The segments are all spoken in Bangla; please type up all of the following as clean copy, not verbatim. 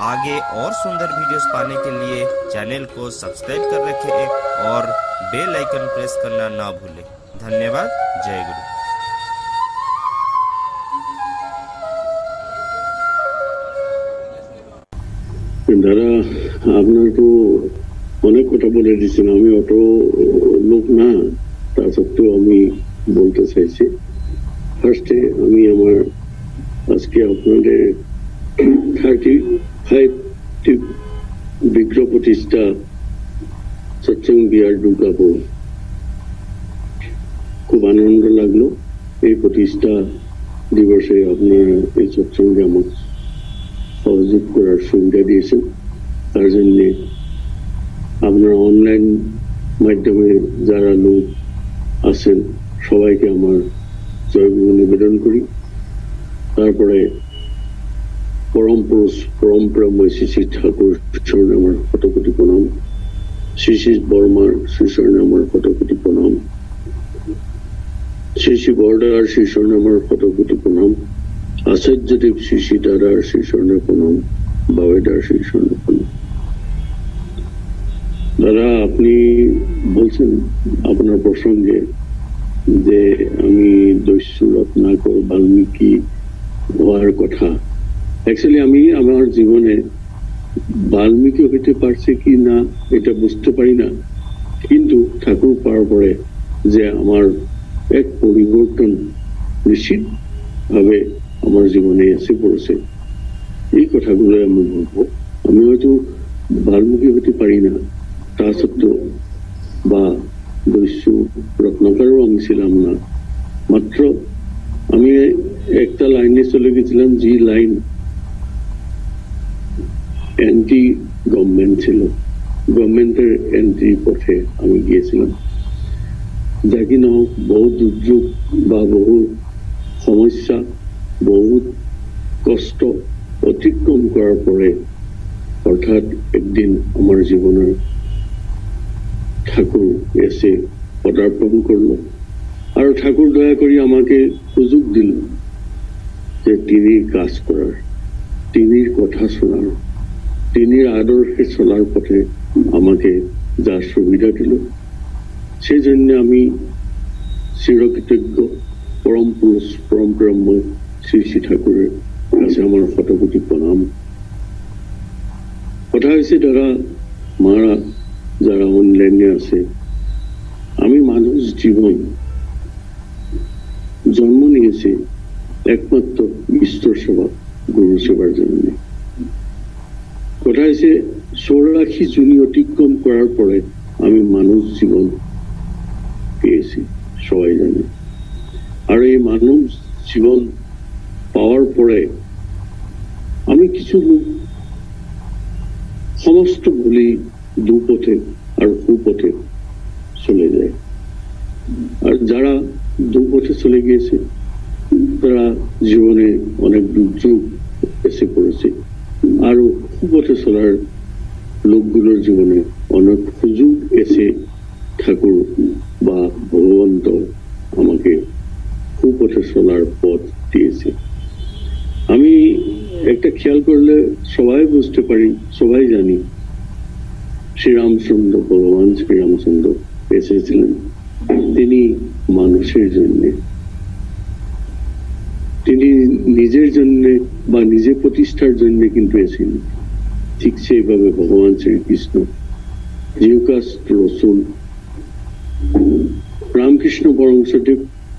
आगे और सुंदर वीडियोस पाने के लिए चैनल को सब्सक्राइब कर रखें और बेल आइकन प्रेस करना ना भूलें। धन्यवाद। जय गुरु। দাদা আপনার তো অনেক কথা বলে দিচ্ছেন, আমি অত লোক না, তা সত্ত্বেও আমি বলতে চাইছি। ফার্স্টে আমি আমার আজকে আপনাদের 35 বিগ্রহ প্রতিষ্ঠা সৎসঙ্গ বিহার দুর্গাপুর, খুব আনন্দ লাগলো এই প্রতিষ্ঠা দিবসে আপনারা এই সৎসঙ্গে আমার সহযোগ করার সুবিধা দিয়েছেন। তার জন্য আপনারা অনলাইন মাধ্যমে যারা লোক আছেন সবাইকে আমার জয়গুরু নিবেদন করি। তারপরে পরম পুরুষ পরমপ্রেমময় শ্রী শ্রী ঠাকুর চরণে আমার শতকোটি প্রণাম, শ্রী শ্রী বর্মার শ্রী চরণে আমার শতকোটি প্রণাম, শ্রী শ্রী বরদার শ্রী চরণে আমার শতকোটি প্রণাম, আচার্যদেব শ্রী শ্রী দাদার শ্রী চরণে প্রণাম, বাবাইদার শ্রী চরণে প্রণাম। দাদা আপনি বলছেন আপনার প্রসঙ্গে যে আমি দস্যু রত্নাকর বাল্মীকি হওয়ার কথা। অ্যাকচুয়ালি আমি আমার জীবনে বাল্মীকি হইতে পারছে কি না এটা বুঝতে পারি না, কিন্তু ঠাকুর পাওয়ার পরে যে আমার এক পরিবর্তন নিশ্চিত ভাবে আমার জীবনে এসে পড়েছে, এই কথাগুলো আমি বলবো। আমি হয়তো বাল্মীকি হতে পারি না, তা সত্ত্বেও বা দস্যু রত্নাকরও আমি ছিলাম না, মাত্র আমি একটা লাইনে চলে গেছিলাম যে লাইন অ্যান্টি গভর্নমেন্ট ছিল, গভর্নমেন্টের অ্যান্টি পথে আমি গিয়েছিলাম। যা কিনা বহু দুর্যোগ বা বহু সমস্যা, বহুত কষ্ট অতিক্রম করার পরে অর্থাৎ একদিন আমার জীবনের ঠাকুর এসে পদার্পণ করলো, আর ঠাকুর দয়া করে আমাকে সুযোগ দিল যে তিনি কাজ করার, তিনির কথা শোনার, তিনির আদর্শে চলার পথে আমাকে যা সুবিধা দিল, সেই জন্য আমি চিরকৃতজ্ঞ। পরম পুরুষ পরমপ্রেমময় শ্রী শ্রী ঠাকুরের কাছে আমার শতকোটি প্রণাম। কথা হয়েছে দাদা মারা যারা অনলাইনে আছে, আমি মানুষ জীবন জন্ম নিয়েছি একমাত্র ঈশ্বর সেবা গুরু সেবার জন্য। কথা হয়েছে 84 জুনি অতিক্রম করার পরে আমি মানুষ জীবন পেয়েছি, সবাই জানে। আর এই মানব জীবন পাওয়ার পরে আমি কিছু সমস্ত ভুলি দুপথে আর কুপথে চলে যায়। আর যারা দুপথে চলে গিয়েছে তারা জীবনে অনেক দুর্যোগ এসে পড়েছে, আরো কুপথে চলার লোকগুলোর জীবনে অনেক সুযোগ এসে ঠাকুর বা ভগবন্ত আমাকে কুপথে চলার পথ দিয়েছে। আমি একটা খেয়াল করলে সবাই বুঝতে পারি, সবাই জানি শ্রীরামচন্দ্র, ভগবান শ্রীরামচন্দ্র এসেছিলেন তিনি মানুষের জন্য, তিনি নিজের জন্য বা নিজের প্রতিষ্ঠার জন্য কিন্তু এসেছেন। ঠিক সেইভাবে ভগবান শ্রীকৃষ্ণ, জিউকাস রসুল, রামকৃষ্ণ পরমহংসদেব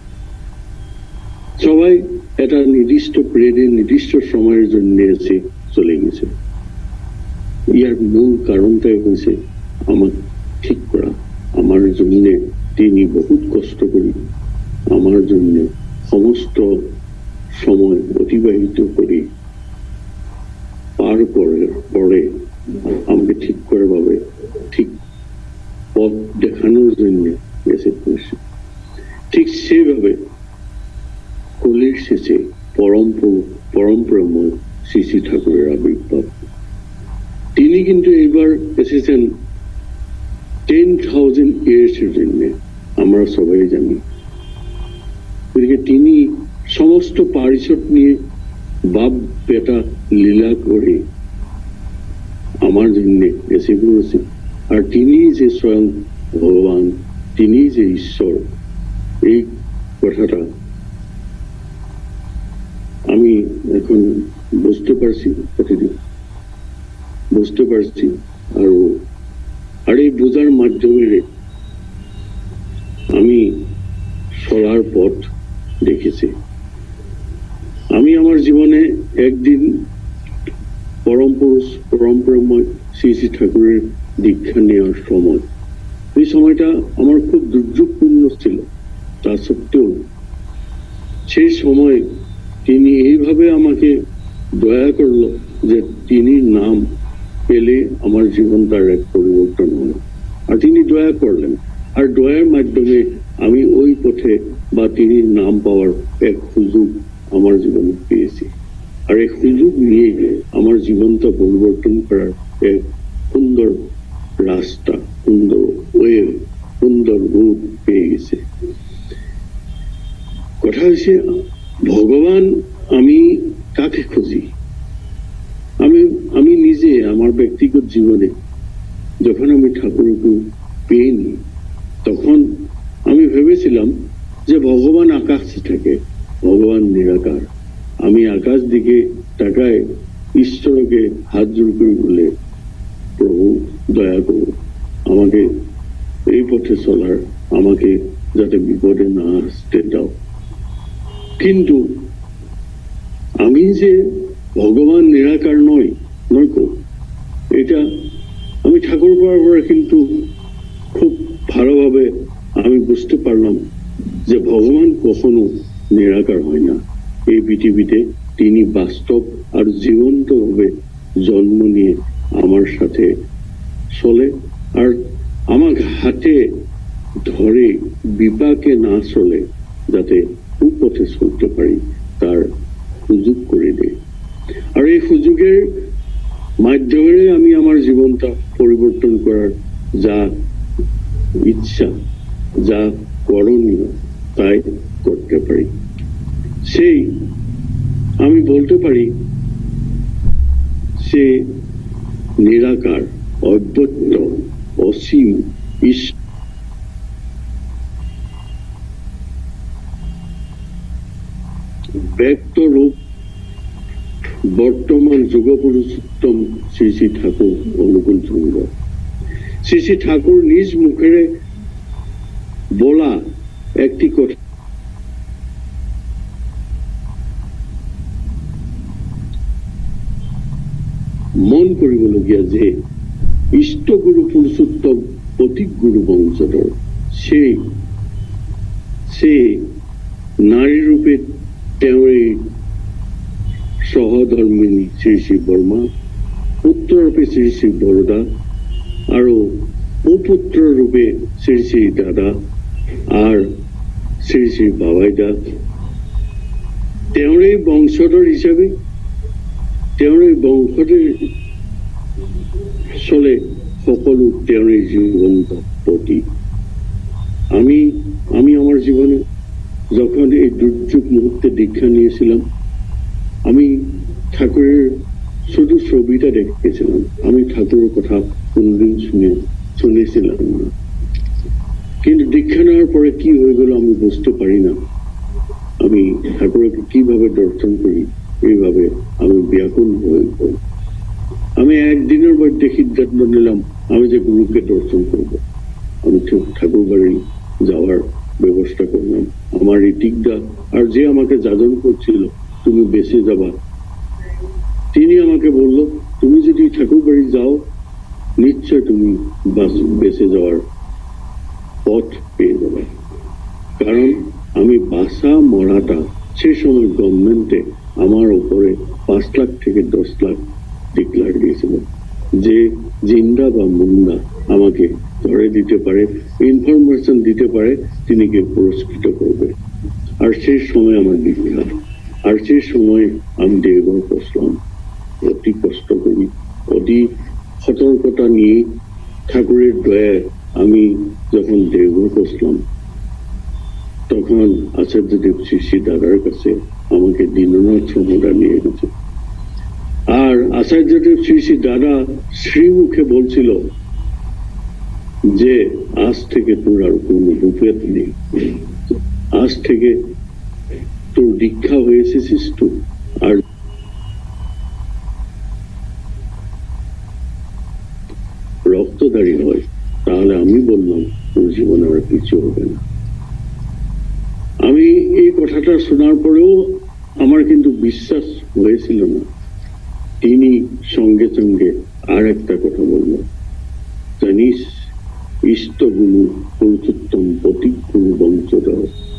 সবাই একটা নির্দিষ্ট পিরিয়ডে নির্দিষ্ট সময়ের জন্য এসে চলে গেছে। ইয়ার মূল কারণটাই হয়েছে আমার ঠিক করা। আমার জন্য তিনি বহুত কষ্ট করি আমার জন্য সমস্ত সময় অতিবাহিত করি পার পরে আমাকে ঠিক করে ভাবে ঠিক পথ দেখানোর জন্য এসে পড়েছে। ঠিক সেভাবে কলির শেষে পরমপ্রেমময় শ্রী শ্রী ঠাকুরের আবির্ভাব। তিনি কিন্তু এবার এসেছেন 10,000 ইয়ার্সের জন্য, আমরা সবাই জানি। তিনি সমস্ত পারিষদ নিয়ে বাপ বেটা লীলা করে বেঁচে পড়েছে। আর তিনি যে স্বয়ং ভগবান, তিনি যে ঈশ্বর, এই কথাটা আমি এখন বুঝতে পারছি, প্রতিদিন বুঝতে পারছি। আর এই বোঝার মাধ্যমে আমি চলার পথ দেখেছি। আমি আমার জীবনে একদিন পরম পুরুষ পরম ব্রহ্মময় শ্রী শ্রী ঠাকুরের দীক্ষা নেওয়ার সময়, এই সময়টা আমার খুব দুর্যোগপূর্ণ ছিল। তা সত্ত্বেও সেই সময় তিনি এইভাবে আমাকে দয়া করলো যে তিনি নাম পেলে আমার জীবন তার এক পরিবর্তন হলো। আর তিনি দয়া করলেন, আর দয়ার মাধ্যমে আমি ওই পথে বা তিনি নাম পাওয়ার এক সুযোগ আমার জীবনে পেয়েছি। আর এই সুযোগ নিয়ে আমার জীবনটা পরিবর্তন করার এক সুন্দর রাস্তা, সুন্দর ওয়ে, সুন্দর রূপ পেয়ে গেছে। কথা হচ্ছে, ভগবান আমি কাকে খুঁজি? আমি নিজে আমার ব্যক্তিগত জীবনে যখন আমি ঠাকুরকে পেইনি, তখন আমি ভেবেছিলাম যে ভগবান আকাশে থাকে, ভগবান নিরাকার। আমি আকাশ দিকে তাকায় ঈশ্বরকে হাত জোড় করে বলে, প্রভু দয়া করো, আমাকে এই পথে চলার, আমাকে যাতে বিপদে না আসতে দাও। কিন্তু আমি যে ভগবান নিরাকার নয় এটা আমি ঠাকুর পাওয়ার পরে কিন্তু খুব ভালোভাবে আমি বুঝতে পারলাম যে ভগবান কখনো নিরাকার হয় না। এই পৃথিবীতে তিনি বাস্তব আর জীবন্ত ভাবে জন্ম নিয়ে আমার সাথে চলে, আর আমার হাতে ধরে বিপাকে না চলে, যাতে কুপথে চলতে পারি তার সুযোগ করে দেয়। আর এই সুযোগের মাধ্যমে আমি আমার জীবনটা পরিবর্তন করার যা ইচ্ছা, যা করণীয়, তাই করতে পারি। সেই আমি বলতে পারি সে নিরাকার, অদ্বৈত, অসীম ঈশ্বর ব্যক্ত রূপ বর্তমান যুগপুরুষোত্তম শ্রী শ্রী ঠাকুর অনুকূল চন্দ্র। শ্রী শ্রী ঠাকুর নিজ মুখে বলা একটি কথা মন কৰিবলগীয়া যে ইষ্টগুৰু পুৰুষোত্তম প্ৰতীক গুৰু বংশধৰ, সেই নারী রূপে তেওঁৰে সহধর্মিনী শ্রী শ্রী বর্মা, পুত্র রূপে শ্রী শ্রী বরদা, আর সুপুত্র রূপে শ্রী শ্রী দাদা আর শ্রী শ্রী বাবাইদা। তেওঁৰে বংশধর হিসাবে, তেওঁৰে বংশধর চলে সকলো তেওঁৰে জীবন্ত প্রতীক। আমি আমার জীবনে যখন এই দুর্যোগ মুহূর্তে দীক্ষা নিয়েছিলাম, আমি ঠাকুরের শুধু ছবিটা দেখেছিলাম, আমি ঠাকুরের কথা কোনদিন শুনেছিলাম না। কিন্তু দীক্ষা নেওয়ার পরে কি হয়ে গেল আমি বুঝতে পারি না। আমি ঠাকুরকে কিভাবে দর্শন করি, এইভাবে আমি ব্যাকুল হয়ে পড়ি। আমি একদিনের মধ্যে সিদ্ধান্ত নিলাম আমি যে গুরুকে দর্শন করব। আমি ঠাকুর বাড়ি যাওয়ার ব্যবস্থা করলাম। আমার এই টিকদা আর যে আমাকে যাজন করছিল, তুমি বেঁচে যাবা, তিনি আমাকে বলল, তুমি যদি ঠাকুর বাড়ি যাও নিশ্চয় তুমি বেঁচে যাওয়ার পথ পেয়ে যাবে। কারণ আমি বাসা মরাটা সে সময় গভর্নমেন্টে আমার উপরে 5 লাখ থেকে 10 লাখ ডিক্লার দিয়েছিল, যে জিন্দা বা মুন্দা আমাকে ধরে দিতে পারে, ইনফরমেশন দিতে পারে, তিনি কে পুরস্কৃত করবে। আর সেই সময় আমার দীক্ষা, আর সেই সময় আমি দেওঘর বসলাম। অতি কষ্ট করি, অতি সতর্কতা নিয়ে ঠাকুরের দয়ায় আমি যখন দেওঘর বসলাম, তখন আচার্যদেব শ্রী শ্রী দাদার কাছে আমাকে দীননাথ সমুদা নিয়ে গেছে। আর আচার্যদেব শ্রী শ্রী দাদা শ্রীমুখে বলছিল যে আজ থেকে তোর আর কোনো রূপেত নেই, আজ থেকে তোর দীক্ষা হয়ে এসেছিস তো, আর রক্তধারী হয়, তাহলে আমি বললাম তোর জীবনে আর কিছু হবে না। আমি এই কথাটা শোনার পরেও আমার কিন্তু বিশ্বাস হয়েছিল না। তিনি সঙ্গে সঙ্গে আর একটা কথা বললেন, জানিস ইষ্টগুরু পুরুষোত্তম প্রতীকগুরু বংশধর।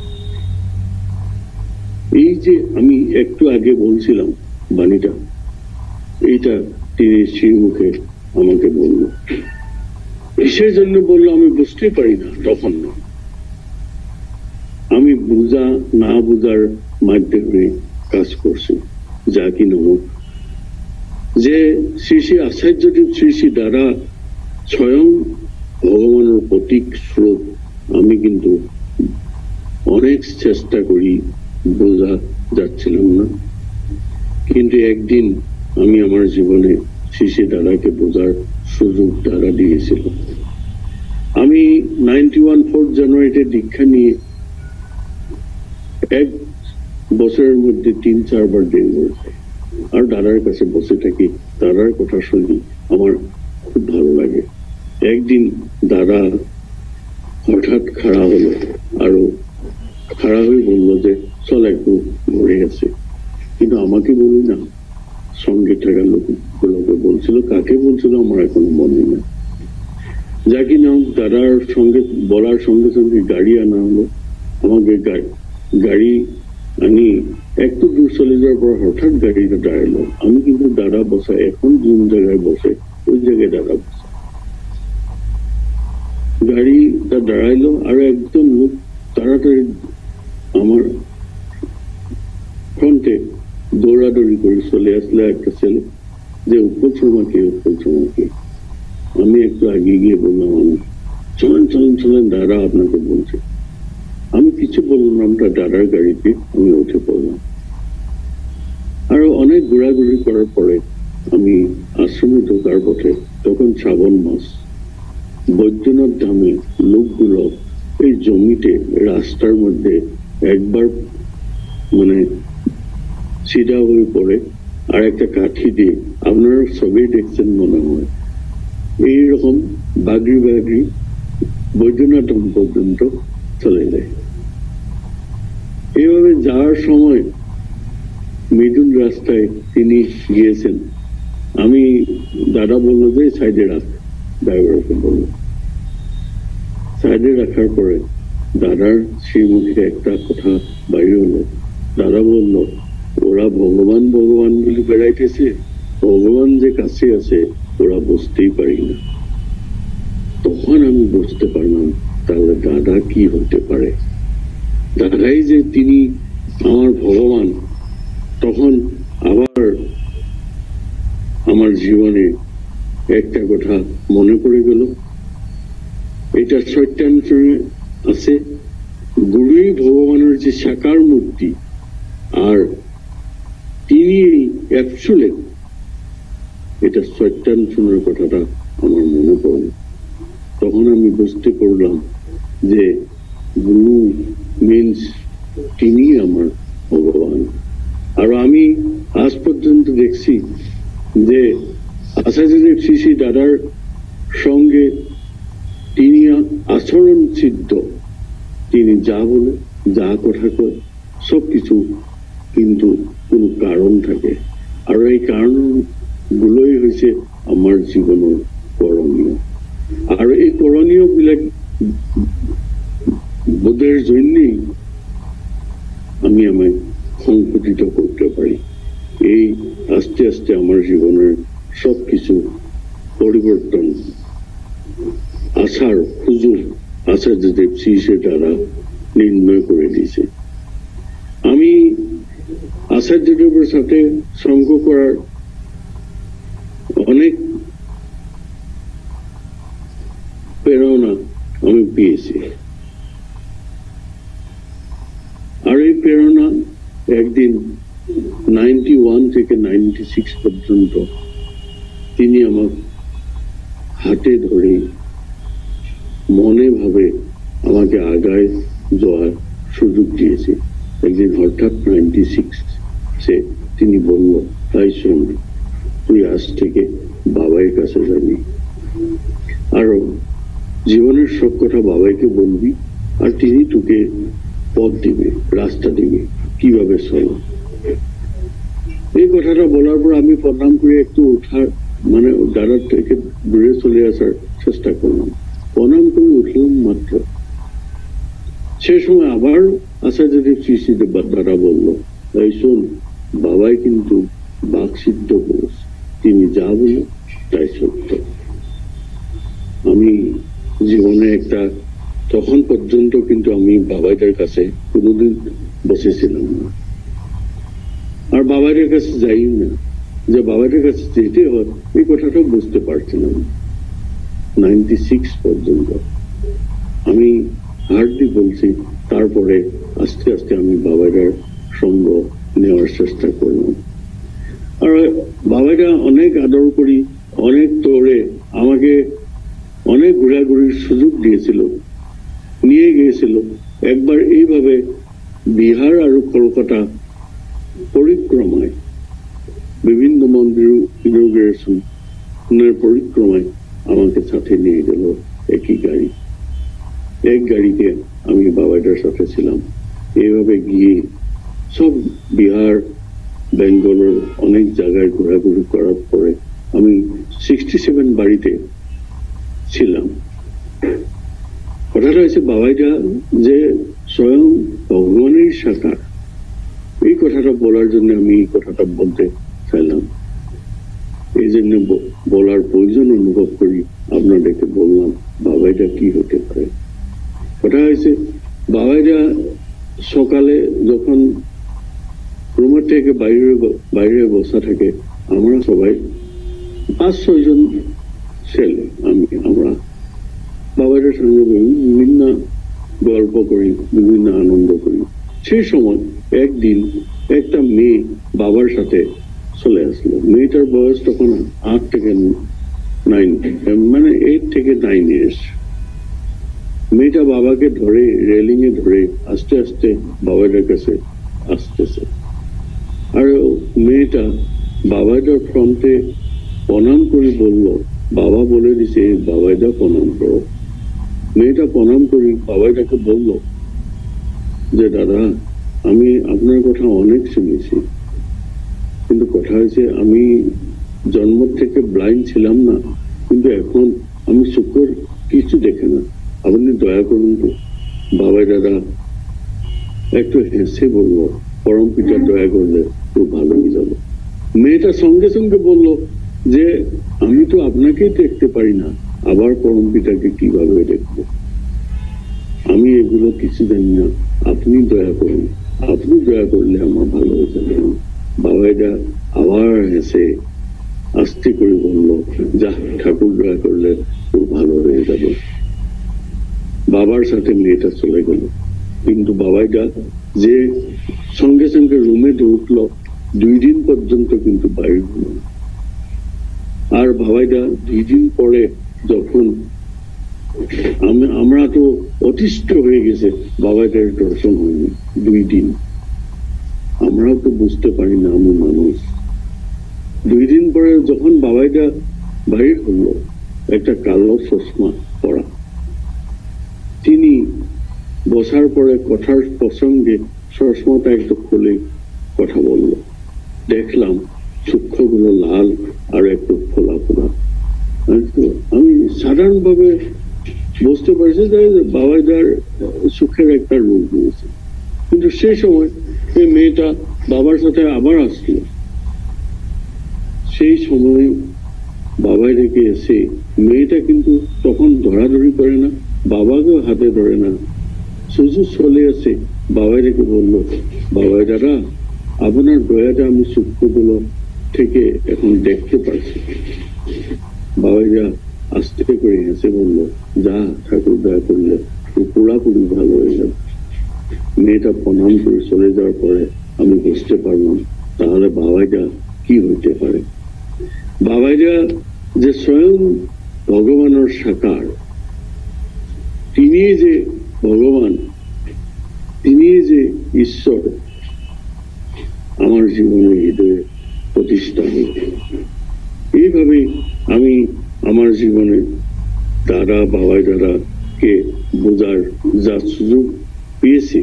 এই যে আমি একটু আগে বলছিলাম বাণীটা, এইটা তিনি শ্রীমুখে আমাকে বলল। কিসের জন্য বললো আমি বুঝতে পারি না তখন, না আমি বুঝা না বুঝার মাধ্যমে কাজ করছি। যা কি নামক যে শ্রী শ্রী আচার্যদেব শ্রী শ্রী দ্বারা স্বয়ং ভগবানের প্রতীক স্বরূপ, আমি কিন্তু অনেক চেষ্টা করি, বোঝা যাচ্ছিলাম না। কিন্তু একদিন আমি আমার জীবনে শ্রী শ্রী দাদাকে বোঝার সুযোগ দ্বারা দিয়েছিল। আমি 91 4 জানুয়ারিতে দীক্ষা নিয়ে এক বছরের মধ্যে 3-4 বার ডেঙ্গু হয়েছে, আর দাদার কাছে বসে থাকি, দাদার কথা শুনি, আমার খুব ভালো লাগে। একদিন দাদা হঠাৎ খাড়া হলো, আরো খাড়া হয়ে বললো যে চল একটু ঘুরে গেছে, কিন্তু আমাকে বলি না, সঙ্গে থাকা লোকগুলোকে বলছিল। কাকে বলছিল আমার এখন মনে না। যা কি নাম দাদার সঙ্গে বলার সঙ্গে সঙ্গে গাড়ি আনা হলো। আমাকে গাড়ি আনি একটু দূর চলে যাওয়ার পর হঠাৎ গাড়িটা দাঁড়ালো। আমি কিন্তু দাদা বসা, এখন কোন জায়গায় বসে ওই জায়গায় দাদা বসা। গাড়িটা দাঁড়াইলো, আর একজন লোক তাড়াতাড়ি আমার ফ্রন্টে দৌড়াদৌড়ি করে চলে আসলে একটা ছেলে, যে উৎপল শর্মাকে, উৎপল শর্মাকে। আমি একটু আগে গিয়ে বললাম, চলেন চলেন চলেন, দাদা আপনাকে বলছে। আমি কিছু বললাম, আমরা দাদার গাড়িতে আমি উঠে পড়লাম। আরো অনেক ঘোরাঘুরি করার পরে আমি আশ্রমে ঢোকার পথে, তখন শ্রাবণ মাস, বৈদ্যনাথ ধামে লোকগুলো এই জমিতে রাস্তার মধ্যে একবার মানে সিধা হয়ে পড়ে, আর একটা কাঠি দিয়ে, আপনারা সবই দেখছেন মনে হয়, এইরকম বাগড়ি বাগড়ি বৈদ্যনাথ ধাম পর্যন্ত চলে যায়। এইভাবে যাওয়ার সময় মিডল রাস্তায় তিনি গিয়েছেন। আমি দাদা বললো যে সাইডে রাখ, ড্রাইভারকে বললো। সাইডে রাখার পরে দাদার শ্রীমুখে একটা কথা বাইরে হলো। দাদা বলল, ওরা ভগবান ভগবান বলে বেড়াইতেছে, ভগবান যে কাছে আছে ওরা বুঝতেই পারি না। তখন আমি বুঝতে পারলাম তাহলে দাদা কি হতে পারে। দাদাই যে তিনি আমার ভগবান। তখন আবার আমার জীবনে একটা কথা মনে পড়ে গেল, এটা সত্যান্তরে আছে, গুরুই ভগবানের যে সাকার মূর্তি, আর তিনি অ্যাবসোলিউট, এটা সত্যান্তরের কথাটা আমার মনে পড়ল। তখন আমি বুঝতে পারলাম যে গুরু মিন্স তিনি আমার ভগবান। আর আমি আজ পর্যন্ত দেখছি যে আচার্যদেব শ্রী শ্রী দাদার সঙ্গে তিনি আচরণ সিদ্ধ, তিনি যা বলে, যা কথা কয়, সবকিছু কিন্তু কোনো কারণ থাকে। আর এই কারণগুলোই হয়েছে আমার জীবনের করণীয়। আর এই করণীয় বিলাক বোধের জন্যই আমি আমায় সংগঠিত করতে পারি। এই আস্তে আস্তে আমার জীবনের সবকিছু পরিবর্তন আসার সুযোগ আচার্যদেব শ্রী শ্রী দ্বারা নির্ণয় করে দিয়েছে। আমি আচার্যদেবের সাথে সঙ্গ করার অনেক প্রেরণা আমি পেয়েছি। আর এই প্রেরণা একদিন 91 থেকে 96 পর্যন্ত হাতে ধরে মনে ভাবে আমাকে আগায় যাওয়ার সুযোগ দিয়েছে। একদিন হঠাৎ 96 তিনি বলল, তাই শোন, তুই আজ থেকে বাবার কাছে যাবি, আরো জীবনের সব কথা বাবাইকে বলবি, আর তিনি তোকে পথ দিবে, রাস্তা দিবে, কিভাবে চল। এই কথাটা বলার পর আমি প্রণাম করে একটু ওঠার মানে দাদার থেকে দূরে চলে আসার চেষ্টা করলাম। প্রণাম করে উঠলাম মাত্র, সে সময় আবার আচার্য শ্রী দাদা বলল, এই শোন, বাবাই কিন্তু বাক সিদ্ধ পুরুষ, তিনি যা বলে তাই সত্য। আমি জীবনে একটা তখন পর্যন্ত কিন্তু আমি বাবাইদের কাছে কোনোদিন বসেছিলাম না, আর বাবাইদের কাছে যাই না, যে বাবাইদের কাছে যেতে হয় এই কথাটা বুঝতে পারছিলাম। 96 পর্যন্ত আমি হার্ডলি বলছি, তারপরে আস্তে আস্তে আমি বাবাইদের সঙ্গ নেওয়ার চেষ্টা করলাম। আর বাবাইরা অনেক আদর করি, অনেক তোরে আমাকে অনেক ঘোরাঘুরির সুযোগ দিয়েছিল, নিয়ে গিয়েছিল। একবার এইভাবে বিহার আর কলকাতা পরিক্রমায় বিভিন্ন মন্দির ইনগ্রেশনের পরিক্রমায় আমাকে সাথে নিয়ে গেল একই গাড়ি। এক গাড়িতে আমি বাবাইটার সাথে ছিলাম। এইভাবে গিয়ে সব বিহার, বেঙ্গলের অনেক জায়গায় ঘোরাঘুরি করার পরে আমি 67 বাড়িতে ছিলাম। কথাটা হয়েছে বাবাইটা যে স্বয়ং ভগবানের সাকার, এই কথাটা বলার জন্য আমি এই কথাটা বলতে চাইলাম। এই জন্য বলার প্রয়োজন অনুভব করি, আপনাদেরকে বললাম বাবাইটা কি হতে পারে। কথা হয়েছে বাবাইটা সকালে যখন রুমের থেকে বাইরে বসা থাকে, আমরা সবাই 5-6 জন ছেলে আমরা বাবাইটার সঙ্গে বিভিন্ন গল্প করি, বিভিন্ন আনন্দ করি। সেই সময় একদিন একটা মেয়ে বাবার সাথে চলে আসলো। মেয়েটার বয়স তখন 8 থেকে 9, মানে 8 থেকে 9 ইয়ার্স। মেয়েটা বাবাকে ধরে রেলিং এ ধরে আস্তে আস্তে বাবাইটার কাছে আসতেছে, আর মেয়েটা বাবাইটার ফ্রন্টে প্রণাম করে বলল, বাবা বলে দিছে বাবাইটা প্রণাম করো। মেয়েটা প্রণাম করি বাবাইটাকে বলল যে দাদা, আমি আপনার কথা অনেক শুনেছি, কিন্তু কথা হয়েছে আমি জন্ম থেকে ব্লাইন্ড ছিলাম না, কিন্তু এখন আমি চোখের কিছু দেখে না, আপনি দয়া করুন তো। বাবাই দাদা একটু হেসে বলল, পরম পিতা দয়া করলে খুব ভালো হয়ে যাবে। মেয়েটা সঙ্গে সঙ্গে বলল যে আমি তো আপনাকেই দেখতে পারি না, আবার পরম পিতাকে কিভাবে দেখবো? আমি এগুলো কিছু জানি না, আপনি দয়া করুন, আপনি দয়া করলে আমার ভালো হয়ে যাবে। বাবাইটা আবার হেসে আস্তে করে বলল, যা, ঠাকুর দয়া করলে খুব ভালো হয়ে যাবে। বাবার সাথে মেয়েটা চলে গেল, কিন্তু বাবাইটা যে সঙ্গে সঙ্গে রুমে ঢুকলো, 2 দিন পর্যন্ত কিন্তু বাইরে হলো। আর বাবাইটা 2 দিন পরে যখন আমরা তো অতিষ্ঠ হয়ে গেছে, বাবাইটার দর্শন হয়নি 2 দিন। আমরাও তো বুঝতে পারি না, আমি মানুষ। 2 দিন পরে যখন বাবাইটা বাইরে হলো, একটা কালো চশমা পরা, তিনি বসার পরে কথার প্রসঙ্গে চশমাটা একটু খুলে কথা বলল। দেখলাম চক্ষুগুলো লাল আর একটু ফোলা ফোলা। আমি সাধারণ ভাবে বুঝতে পারছি যে বাবাইদার সুখের একটা রোগ হয়েছে। কিন্তু সেই সময় এই মেয়েটা বাবার সাথে আবার আসলো। সেই সময় বাবাই রেখে এসে মেয়েটা কিন্তু তখন ধরাধরি করে না, বাবাকেও হাতে ধরে না, শুধু চলে আসে। বাবাই রেখে বললো, বাবাই দাদা, আপনার দয়াটা আমি সূক্ষ্মগুলো থেকে এখন দেখতে পাচ্ছি। বাবাইরা আস্তে করে হেসে বললো, যা, ঠাকুর দয়া করলে পুরাপুরি ভালো হয়ে যাবে। মেয়েটা প্রণাম করে চলে যাওয়ার পরে আমি বুঝতে পারলাম তাহলে বাবাইটা কি হইতে পারে। বাবাইরা যে স্বয়ং ভগবানের সাকার, তিনি যে ভগবান, তিনি যে ঈশ্বর আমার জীবনের হৃদয়ে প্রতিষ্ঠা হইতে। এইভাবে আমি আমার জীবনে দাদা বাবাই দাদাকে বোঝার যা সুযোগ পেয়েছি,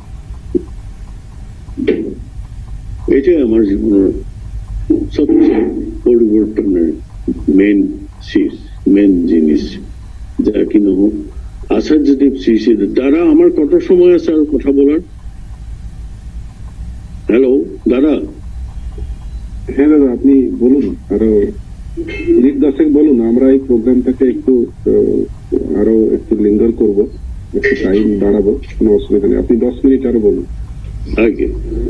এটাই আমার জীবনের সবচেয়ে পরিবর্তনের মেন জিনিস। যা কিনা হোক আচার্যদেব শ্রী শ্রী দাদা, আমার কত সময় আছে আর কথা বলার? হ্যালো দাদা। হ্যাঁ দাদা, আপনি বলুন, আরো মিনিট 10 বলুন। আমরা এই প্রোগ্রামটাকে আরো একটু লিঙ্গার করবো, একটু টাইম বাড়াবো, কোনো অসুবিধা নেই। আপনি 10 মিনিট আরো বলুন। আগে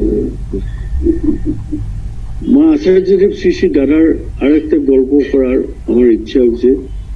মা আচার্যদেব শ্রী শ্রী দাদার আর একটা গল্প করার আমার ইচ্ছা হচ্ছে।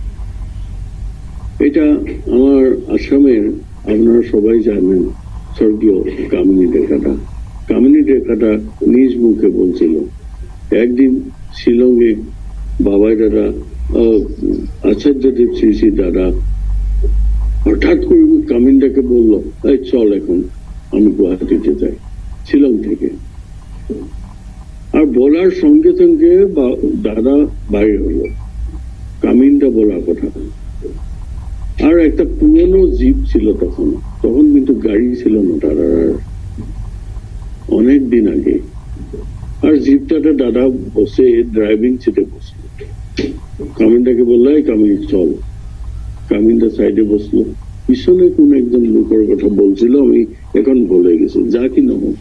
এটা আমার আসামের, আপনারা সবাই জানেন, স্বর্গীয় কামিনী ডেকাটা নিজ মুখে বলছিল, একদিন শিলংয়ে বাবাই দাদা আচার্যদেব শ্রী শ্রী দাদা হঠাৎ করে কামিনটাকে বলল, এই চল এখন আমি গুয়াহাটিতে যাই, শিলং থেকে। আর বলার সঙ্গে সঙ্গে দাদা বাইরে হলো, কামিনটা বলার কথা। আর একটা পুরনো জিপ ছিল তখন কিন্তু গাড়ি ছিল না দাদার, অনেক দিন আগে। আর জিপটাতে দাদা বসে ড্রাইভিং সিটে বসলো, কামিনটাকে বললো, এই কামিন চল। কামিনটা সাইডে বসলো, পিছনে কোন একজন লোকের কথা বলছিল, আমি এখন বলে গেছি, যা কি না হোক।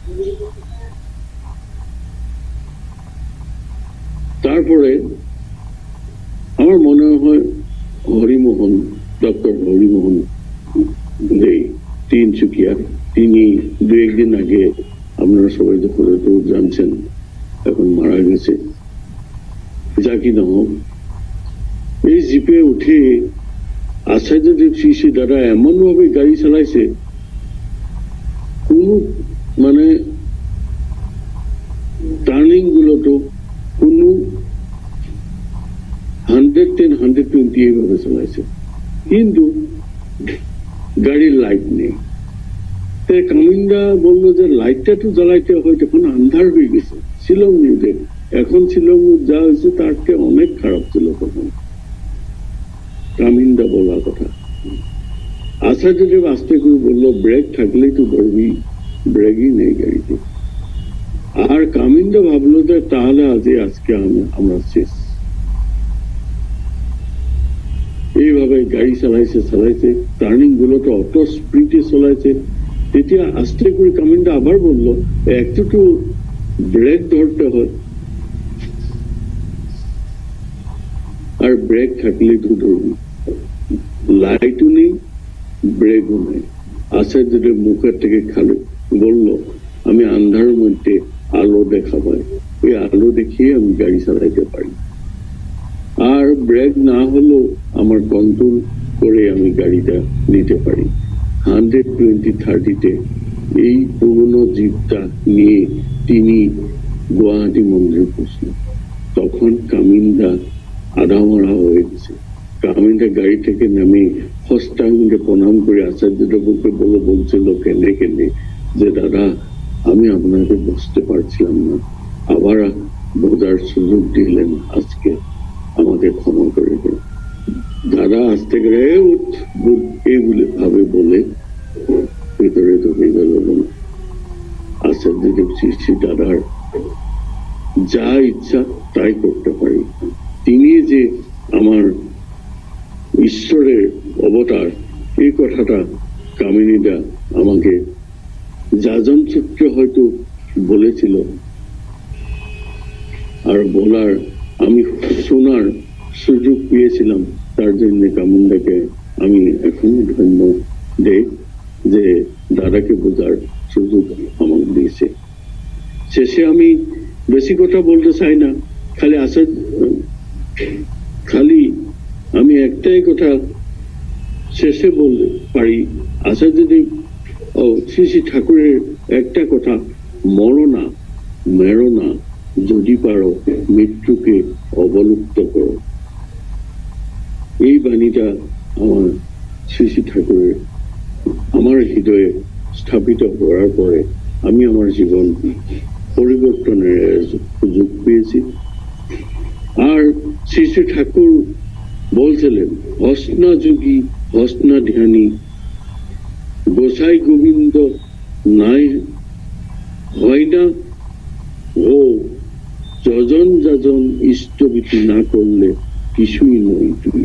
তারপরে আমার মনে হয় হরিমোহন, ডক্টর হরিমোহন দে, তিনসুকিয়া, তিনি 2-1 দিন আগে, আপনারা সবাই তো জানছেন, এখন মারা গেছে। যা কি না হোক, এই জিপে উঠে আচার্যদেব শ্রী শ্রী দাদা এমন ভাবে গাড়ি চালাইছে, কোন মানে টার্নিং গুলো তো কোন 110, 120 এইভাবে চালাইছে, কিন্তু গাড়ির লাইট নেই। কামিনদা বললো যে লাইটটা তো জ্বালাইতে হয়, তখন আন্ধার হয়ে গেছে শিলং রুটে। এখন শিলং রুট যা হয়েছে তার থেকে অনেক খারাপ ছিল তখন। কামিনদা বলার কথা, আচার্যদেব আস্তে করে বললো, ব্রেক থাকলেই তো ধরবি, ব্রেকই নেই গাড়িতে। আর কামিনদা ভাবলো যে তাহলে আজকে আমরা শেষ। এইভাবে গাড়ি চালাইছে, টার্নিং গুলো তো অত স্পিডে চালাইছে। তেতিয়া আস্তে করে কামিনদা আবার বললো, একটু তো ব্রেক ধরতে হয়, আর ব্রেক থাকলেই তো ধরবি, লাইটও নেই, ব্রেকও নেই। আচার্যদেব মুখের থেকে খালি বললো, আমি আন্ধারের মধ্যে আলো দেখা পাই, ওই আলো দেখিয়ে আমি গাড়ি চালাইতে পারি। আর ব্রেক না হলেও আমার কন্ট্রোল করে আমি গাড়িটা নিতে পারি। 120-30-তে এই পুরনো জিপটা নিয়ে তিনি গুয়াহাটি মন্দিরে পৌঁছলেন। তখন কামিনদা আধামরা হয়ে গেছে। কামিনদা গাড়ি থেকে নামে হস্তাঙ্গে প্রণাম করে আচার্যদেবকে বলছিল কেঁদে যে দাদা, আমি আপনাকে বসতে পারছিলাম না, আবার বোঝার সুযোগ দিলেন, আজকে আমাকে ক্ষমা করে দেন। দাদা আসতে গেলে এইগুলি ভাবে বলে ভেতরে ঢুকে গেল। আচার্যদেব শ্রী শ্রী দাদার যা ইচ্ছা তাই করতে পারি। তিনি যে আমার ঈশ্বরের অবতার, এই কথাটা কামিনীদা আমাকে যাজন সূত্রে হয়তো বলেছিল, আর বলার আমি শোনার সুযোগ পেয়েছিলাম। তার জন্য কামিনীদাকে আমি এখন ধন্য দেই যে দাদাকে বোঝার সুযোগ আমাকে দিয়েছে। শেষে আমি বেশি কথা বলতে চাই না, খালি আমি একটাই কথা শেষে বলতে পারি। আচার্যদেব শ্রী শ্রী ঠাকুরের একটা কথা, মরো না, যদি পারো মৃত্যুকে অবলুপ্ত করো। বাণীটা আমার শ্রী শ্রী ঠাকুরের আমার হৃদয়ে স্থাপিত করার পরে আমি আমার জীবন পরিবর্তনের সুযোগ পেয়েছি। আর শ্রী শ্রী ঠাকুর বলছিলেন, হসনা যোগী হসনা ধ্যানী গোসাই গোবিন্দ নাই হয় না ও যজন যাজন ইষ্টবিধি না করলে কিছুই নই তুই।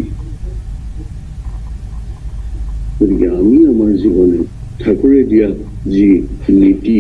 আমি আমার জীবনে ঠাকুরের দিয়া যে নীতি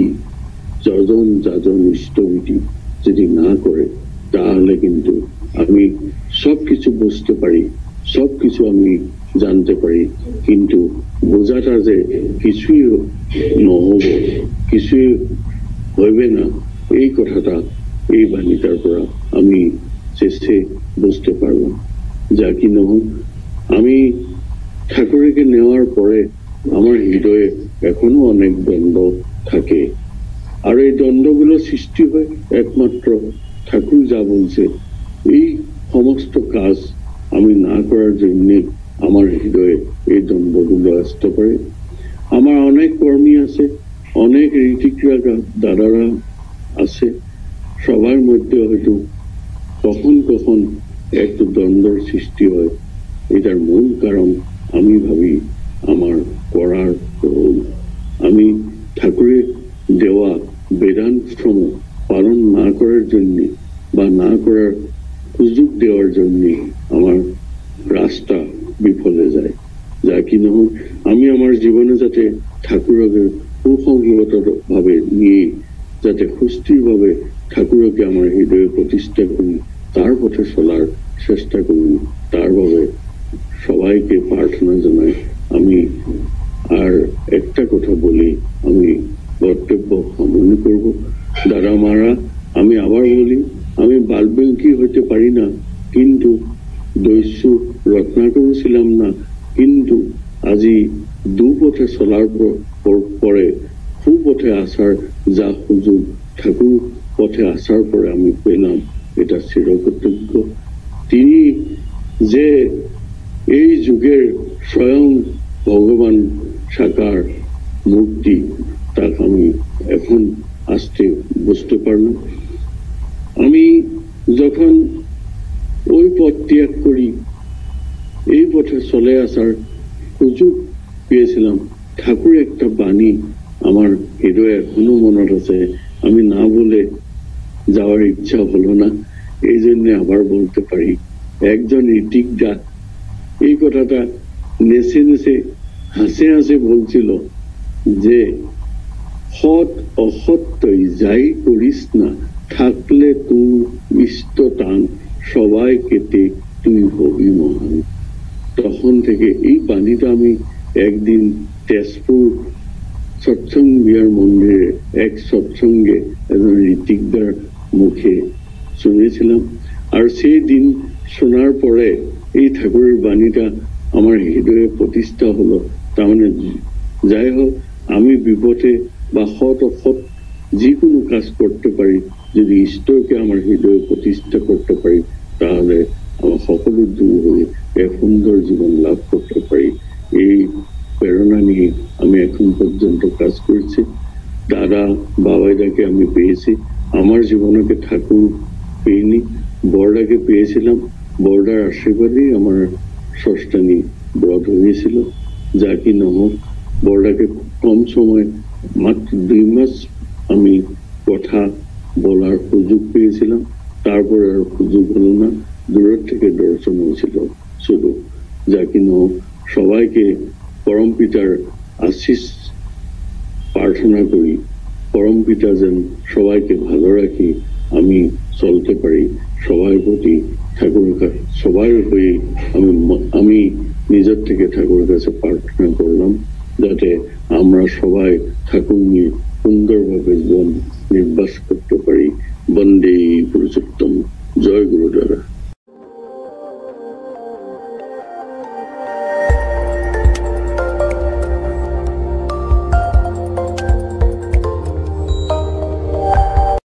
যজন যাজন ইষ্টবিধি যদি না করে তাহলে কিন্তু আমি সবকিছু বুঝতে পারি, সবকিছু আমি জানতে পারি, কিন্তু বোঝাটা যে কিছুই নহব, কিছুই হইবে না, এই কথাটা এই বাণীটার পর আমি চেষ্টা বুঝতে পারলাম। যা কি নহক, আমি ঠাকুরকে নেওয়ার পরে আমার হৃদয়ে এখনো অনেক দ্বন্দ্ব থাকে। আর এই দ্বন্দ্বগুলো সৃষ্টি হয় একমাত্র ঠাকুর যা বলছে এই সমস্ত কাজ আমি না করার জন্য আমার হৃদয়ে এই দ্বন্দ্বগুলো আসতে পারে। আমার অনেক কর্মী আছে, অনেক ঋতিকরা দাদারা আছে, সবার মধ্যে হয়তো কখন কখন একটু দ্বন্দ্বের সৃষ্টি হয়। এটার মূল কারণ আমি ভাবি আমার করার ভুল। আমি ঠাকুরের দেওয়া বেদান্তশ্রম পালন না করার জন্য বা না করার সুযোগ দেওয়ার জন্য আমার রাস্তা বিফলে যায়। যা কি নহক, আমি আমার জীবনে যাতে ঠাকুরকে সুসংগত ভাবে নিয়ে যাতে সুস্থির ভাবে ঠাকুরকে আমার হৃদয়ে প্রতিষ্ঠা করি, তার পথে চলার চেষ্টা করি, তার ভাবে সবাইকে প্রার্থনা জানাই। আমি আর একটা কথা বলি, আমি বক্তব্য সামনে করব। দাদা মারা, আমি আবার বলি, আমি বালবেঙ্কি হইতে পারি না, কিন্তু দস্যু রত্নাকর ছিলাম না, কিন্তু আজি দুপথে চলার পরে সুপথে আসার যা সুযোগ ঠাকুর পথে আসার পরে আমি পেলাম, এটা চিরকৃতজ্ঞ। তিনি যে এই যুগের স্বয়ং ভগবান সাকার মূর্তি, তা আমি এখন আসতে বুঝতে পারলাম। আমি যখন ওই পথ ত্যাগ করি এই পথে চলে আসার সুযোগ পেয়েছিলাম, ঠাকুর একটা বাণী আমার হৃদয়ে এখনো মনত আছে, আমি না বলে যাওয়ার ইচ্ছা হলো না, এই জন্য আবার বলতে পারি। একজন ঋতিকদা এই কথাটা নেচে নেচে হাসে হাসে বলছিল যে, সৎ অসত্যই যাই করিস না, থাকলে তুই ইষ্ট টান, সবাই কেটে তুই হবি মহান। তখন থেকে এই বাণীটা আমি একদিন তেজপুর সৎসঙ্গ বিহার মন্দিরে এক সৎসঙ্গে একজন ঋতিকদার মুখে শুনেছিলাম। আর সেই দিন শোনার পরে এই ঠাকুরের বাণীটা আমার হৃদয়ে প্রতিষ্ঠা হলো। তার মানে যাই হোক, আমি বিপদে বা সৎ অসৎ যে কোনো কাজ করতে পারি, যদি ঈশ্বরকে আমার হৃদয়ে প্রতিষ্ঠা করতে পারি, তাহলে আমার সকল দূর হয়ে এক সুন্দর জীবন লাভ করতে পারি। এই প্রেরণা নিয়ে আমি এখন পর্যন্ত কাজ করছি। দাদা বাবাইদাকে আমি পেয়েছি, আমার জীবনকে ঠাকুর পেইনি, বড়দাকে পেয়েছিলাম। বড়দার আশীর্বাদেই আমার ষষ্ঠানী ব্রত হয়েছিল। যা কি নহক, বড়দাকে কম সময় মাত্র 2 মাস আমি কথা বলার সুযোগ পেয়েছিলাম, তারপরে আর সুযোগ হলো না, দূরের থেকে দর্শন হয়েছিল শুধু। যা কি নহক, সবাইকে পরম পিতার আশিস প্রার্থনা করি, পরম পিতা যেন সবাইকে ভালো রাখি, আমি চলতে পারি। সবার প্রতি ঠাকুরের কাছে, সবার হয়ে আমি নিজের থেকে ঠাকুরের কাছে প্রার্থনা করলাম, যাতে আমরা সবাই ঠাকুর নিয়ে সুন্দরভাবে জীবন নির্বাস করতে পারি। বন্দে পুরুষোত্তম। জয়